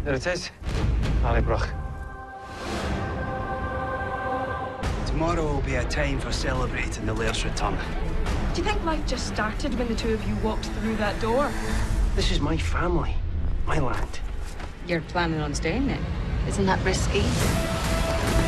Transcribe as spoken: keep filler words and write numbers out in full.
There it is. Lallibroch. Tomorrow will be a time for celebrating the Lair's return. Do you think life just started when the two of you walked through that door? This is my family, my land. You're planning on staying then? Isn't that risky?